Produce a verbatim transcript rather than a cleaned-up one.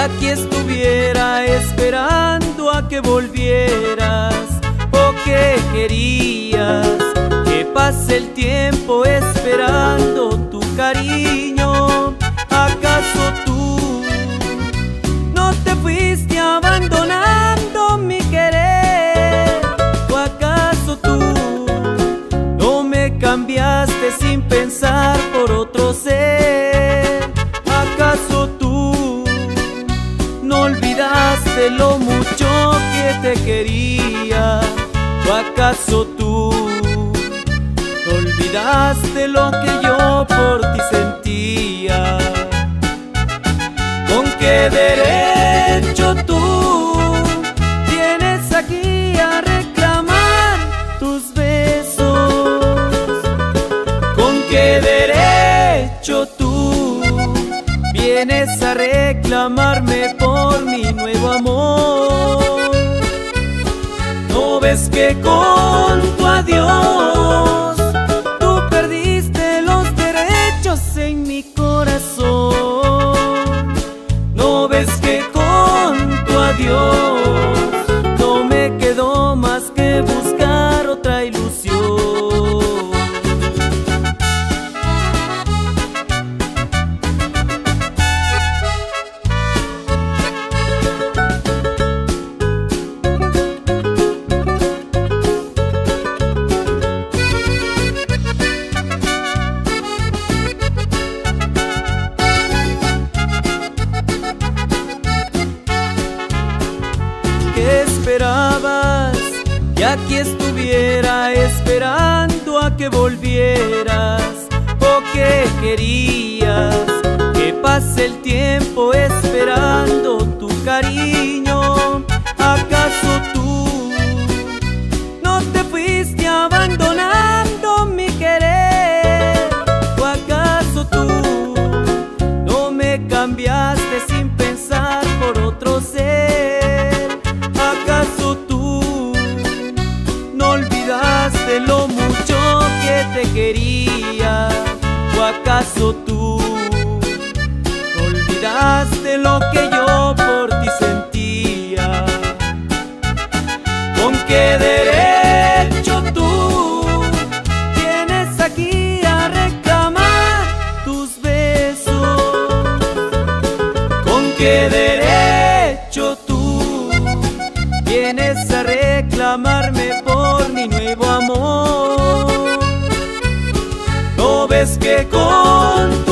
aquí estuviera esperando a que volvieras, o que querías que pase el tiempo esperando tu cariño. ¿Acaso tú no te fuiste abandonando mi querer? ¿O acaso tú no me cambiaste sin pensar por otro ser? ¿Acaso tú no olvidaste lo mucho que te quería? ¿O acaso tú no olvidaste lo que yo por ti sentía? ¿Con qué derecho tú vienes aquí a reclamar tus besos? ¿Con qué derecho tú vienes a reclamarme por mi nuevo amor? ¿No ves que con tu adiós tú perdiste los derechos en mi corazón? ¿No ves que con tu adiós no me quedó más que buscar otra ilusión? ¿Qué esperabas? Que aquí estuviera esperando a que volvieras, o que querías que pase el tiempo esperando tu cariño. ¿Acaso tú no te fuiste abandonando mi querer? ¿O acaso tú no me cambiaste sin pensar por otro ser? ¿Acaso tú no olvidaste lo mucho que te quería? ¿O acaso tú no olvidaste lo que yo por ti sentía? ¿Con qué derecho tú vienes aquí a reclamar tus besos? ¿Con qué derecho tú vienes a reclamarme por mi nuevo amor? ¿No ves que con tu